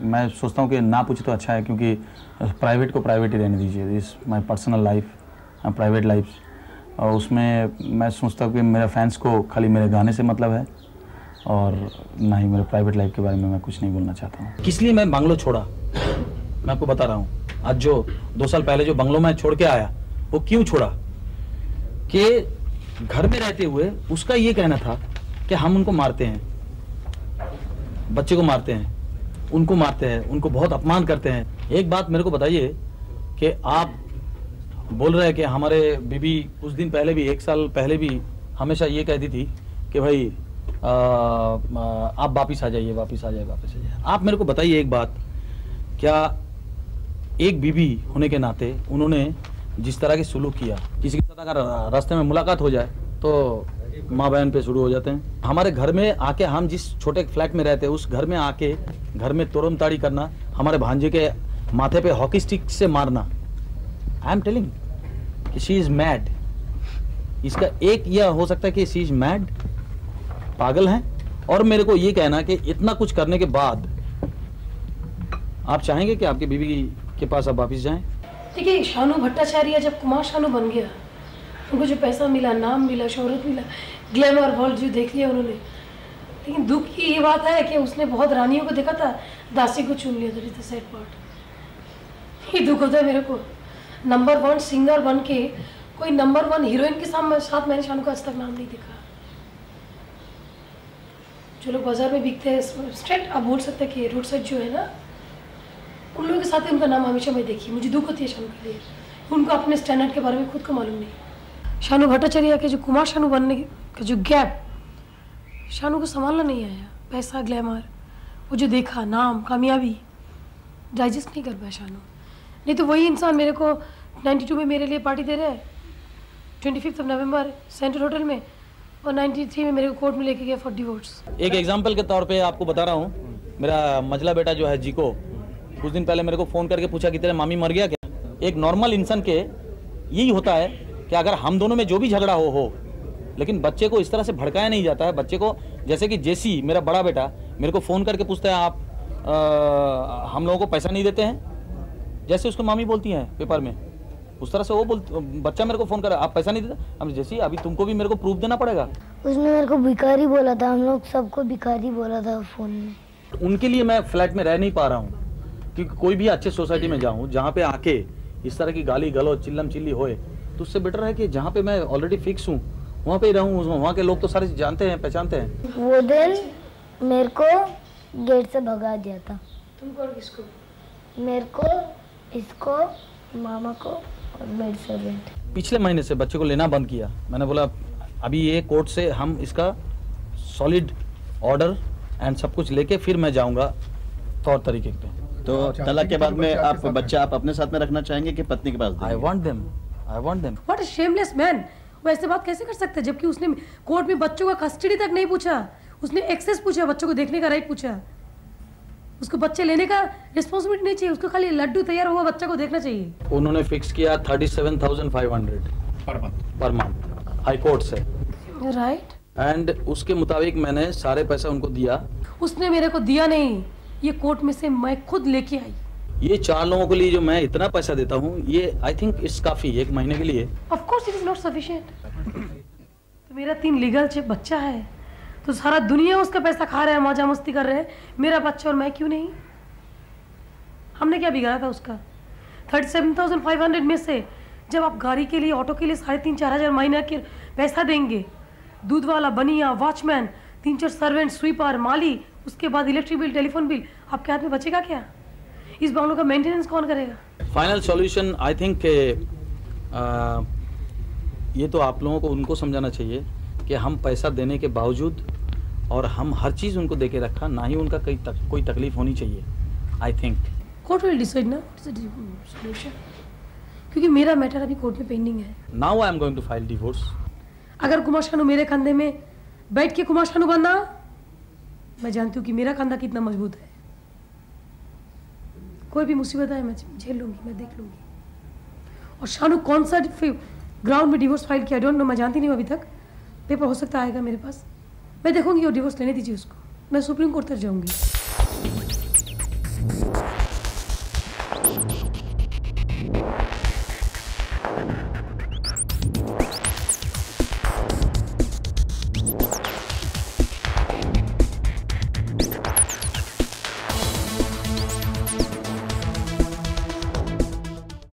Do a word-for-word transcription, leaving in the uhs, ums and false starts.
मैं सोचता हूँ कि ना पूछे तो अच्छा है, क्योंकि प्राइवेट को प्राइवेट ही रहने दीजिए। This my personal life, private life, और उसमें मैं सोचता हूँ कि मेरे फैंस को खाली मेरे गाने से मतलब है, और ना ही मेरे प्राइवेट लाइफ के बारे में मैं कुछ नहीं बोलना चाहता हूँ। किस लिए मैं बंगलो छोड़ा, मैं आपको बता रहा हूँ। आज जो दो साल पहले जो बंगलो मैं छोड़ के आया, वो क्यों छोड़ा कि घर में रहते हुए उसका ये कहना था कि हम उनको मारते हैं, बच्चे को मारते हैं, उनको मारते हैं, उनको बहुत अपमान करते हैं। एक बात मेरे को बताइए कि आप बोल रहे हैं कि हमारे बीबी कुछ दिन पहले भी, एक साल पहले भी हमेशा ये कहती थी कि भाई आ, आप वापिस आ जाइए, वापिस आ जाइए, वापिस आ जाइए। आप मेरे को बताइए एक बात, क्या एक बीबी होने के नाते उन्होंने जिस तरह की सुलूक किया, किसी के साथ अगर रास्ते में मुलाकात हो जाए तो माँ बहन पे शुरू हो जाते हैं। हमारे घर में आके, हम जिस छोटे फ्लैट में रहते हैं उस घर में आके घर में तोड़म ताड़ी करना, हमारे भांजे के माथे पे हॉकी स्टिक से मारना। आई एम टेलिंग कि शी इज मैड। इसका एक यह हो सकता है कि शी इज मैड, पागल हैं। और मेरे को ये कहना कि इतना कुछ करने के बाद आप चाहेंगे कि आपकी बीवी के पास आप वापिस जाएं? देखिए, शानू भट्टाचार्य जब कुमार शानू बन गया, उनको जो पैसा मिला, नाम मिला, शोहरत मिला, ग्लैमर वर्ल्ड जो देख लिया उन्होंने, लेकिन दुख की ये बात है कि उसने बहुत रानियों को देखा था, दासी को चुन लिया। That is the sad part. ये दुख होता है मेरे को। नंबर वन सिंगर बन के कोई नंबर वन हीरोइन के साथ मैंने शानू का आज तक नाम नहीं देखा। जो लोग बाजार में बिकते हैं स्ट्रेट, आप बोल सकते हैं कि रोड साइड जो है ना, उन लोगों के साथ ही उनका नाम हमेशा मैं देखी। मुझे दुख होती है शानू के लिए, उनको अपने स्टैंडर्ड के बारे में खुद को मालूम नहीं। शानू भट्टाचार्य के जो कुमार शानू बनने का जो गैप, शानू को संभालना नहीं आया। पैसा, ग्लैमर, वो जो देखा, नाम, कामयाबी डाइजेस्ट नहीं कर पाया शानू। नहीं तो वही इंसान मेरे को बानवे में मेरे लिए पार्टी दे रहा है, पच्चीस ऑफ नवंबर सेंट्रल होटल में, और तिरानवे में मेरे को कोर्ट में लेके गया फॉर डिवोर्स। एक एग्जांपल के तौर पे आपको बता रहा हूँ, मेरा मजला बेटा जो है जीको, कुछ दिन पहले मेरे को फ़ोन करके पूछा कि तेरे मामी मर गया क्या। एक नॉर्मल इंसान के यही होता है कि अगर हम दोनों में जो भी झगड़ा हो हो लेकिन बच्चे को इस तरह से भड़काया नहीं जाता है। बच्चे को, जैसे कि जेसी मेरा बड़ा बेटा मेरे को फ़ोन करके पूछता है, आप आ, हम लोगों को पैसा नहीं देते हैं, जैसे उसको मामी बोलती हैं पेपर में, उस तरह से वो बोल बच्चा मेरे को फ़ोन कर, आप पैसा नहीं देते। हम जैसी, अभी तुमको भी मेरे को प्रूफ देना पड़ेगा। उसने मेरे को भिखारी बोला था, हम लोग सबको भिखारी बोला था फ़ोन में। उनके लिए मैं फ्लैट में रह नहीं पा रहा हूँ, क्योंकि कोई भी अच्छे सोसाइटी में जाऊँ जहाँ पे आके इस तरह की गाली गलौज चिल्लम चिल्ली होए, तो उससे बेटर है कि जहाँ पे मैं ऑलरेडी फिक्स हूँ वहाँ पे ही रहूँ। वहाँ के लोग तो सारे जानते हैं, पहचानते हैं। वो दिन मेरे को गेट से भगा दिया था। तुमको और किसको? मेरे को, इसको, मामा को और मेड सर्वेंट। पिछले महीने से बच्चे को लेना बंद किया। मैंने बोला अभी ये कोर्ट से हम इसका सॉलिड ऑर्डर एंड सब कुछ लेके फिर मैं जाऊँगा तौर तरीके पे। तो तलाक के बाद में आप बच्चा आप अपने साथ में रखना चाहेंगे कि पत्नी के पास देंगे? I want them, I want them. What a shameless man. वो ऐसे बात कैसे कर सकते हैं जबकि उसने कोर्ट में बच्चों का कस्टडी तक नहीं पूछा, उसने एक्सेस पूछा, बच्चों को देखने का राइट पूछा। उसको बच्चे लेने का रिस्पांसिबिलिटी नहीं चाहिए, उसको खाली लड्डू तैयार हुआ बच्चा को देखना चाहिए। उन्होंने फिक्स किया thirty seven thousand five hundred per month per month high court से, राइट। एंड उसके मुताबिक मैंने सारे पैसा उनको दिया। उसने मेरे को दिया नहीं, ये कोर्ट में से मैं खुद लेके आई। ये चार लोगों के लिए जो मैं इतना पैसा देता हूँ, ये आई थिंक इट्स काफी एक महीने के लिए। Of course it is not sufficient. तो मेरा तीन लीगल चिप बच्चा है, तो सारा दुनिया उसका पैसा खा रहा है, मौजा मस्ती कर रहे हैं, मेरा बच्चा और मैं क्यों नहीं? हमने क्या बिगाड़ा था उसका? Thirty seven thousand five hundred में से जब आप गाड़ी के लिए, ऑटो के लिए साढ़े तीन चार हजार महीना के पैसा देंगे, दूध वाला, बनिया, वॉचमैन, तीन चार सर्वेंट, स्वीपर, माली, उसके बाद इलेक्ट्रिक बिल, टेलीफोन बिल, आपके हाथ में बचेगा क्या? इस बंगलों का मेंटेनेंस कौन करेगा? फाइनल सॉल्यूशन आई थिंक ये तो आप लोगों को उनको समझाना चाहिए कि हम पैसा देने के बावजूद और हम हर चीज़ उनको दे के रखा, ना ही उनका कई तक, कोई तकलीफ होनी चाहिए। I think court will decide ना सॉल्यूशन, क्योंकि मेरा मैटर अभी कोर्ट में पेंडिंग है। Now I am going to file divorce. अगर कुमार शानू मेरे कंधे में बैठ के कुमार शानू बनना, मैं जानती हूँ कि मेरा कंधा कितना मजबूत है। कोई भी मुसीबत आए मैं झेल लूंगी, मैं देख लूंगी। और शानू कौन सा ग्राउंड में डिवोर्स फाइल किया, डोंट नो, मैं जानती नहीं हूँ अभी तक। पेपर हो सकता आएगा मेरे पास, मैं देखूंगी और डिवोर्स लेने दीजिए उसको। मैं सुप्रीम कोर्ट तक जाऊंगी। है।